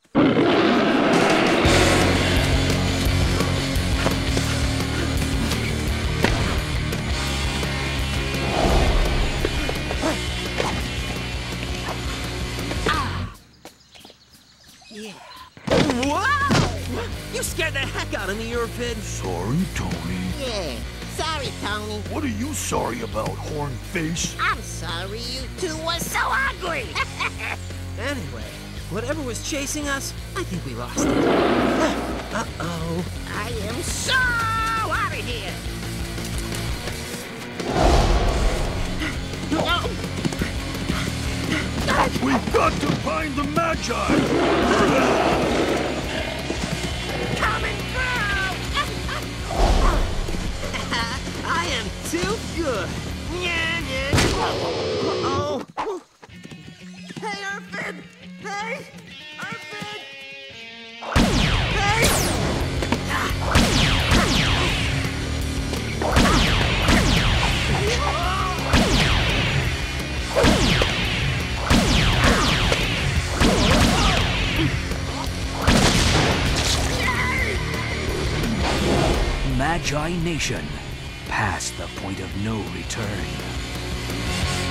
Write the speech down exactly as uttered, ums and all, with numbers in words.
Yeah. Wow! You scared the heck out of me, Orpid. Sorry, Tony. Yeah. Sorry, Tony. What are you sorry about, horn face? I'm sorry you two were so ugly. Anyway, whatever was chasing us, I think we lost it. Uh-oh. I am so out of here. We've got to find the Magi! Coming through! I am too good. Yeah, yeah. Uh-oh. Hey, Orpid! Hey! Orpid! Magi-Nation, past the point of no return.